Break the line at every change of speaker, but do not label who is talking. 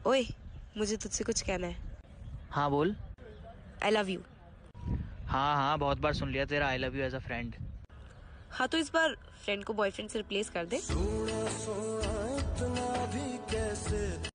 ओए, मुझे तुझसे कुछ कहना है।
हाँ बोल।
I love you.
हाँ हाँ, बहुत बार सुन लिया तेरा I love you as a friend.
हाँ, तो इस बार फ्रेंड को बॉयफ्रेंड से रिप्लेस कर दे।
सोना सोना इतना भी कैसे